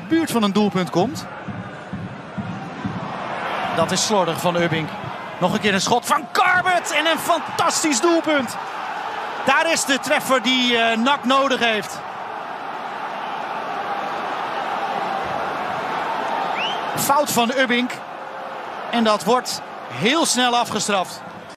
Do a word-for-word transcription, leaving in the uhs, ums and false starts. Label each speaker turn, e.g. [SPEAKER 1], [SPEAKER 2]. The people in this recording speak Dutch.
[SPEAKER 1] buurt van een doelpunt komt. Dat is slordig van Ubbink. Nog een keer een schot van Karbert en een fantastisch doelpunt. Daar is de treffer die uh, N A C nodig heeft. Fout van Ubbink. En dat wordt heel snel afgestraft.